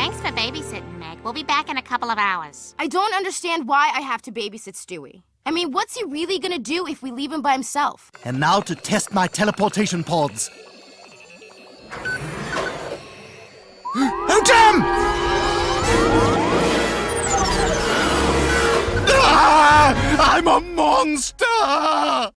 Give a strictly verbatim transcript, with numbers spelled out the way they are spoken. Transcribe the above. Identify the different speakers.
Speaker 1: Thanks for babysitting, Meg. We'll be back in a couple of hours.
Speaker 2: I don't understand why I have to babysit Stewie. I mean, what's he really gonna do if we leave him by himself?
Speaker 3: And now to test my teleportation pods. Oh, Jim! Ah, I'm a monster!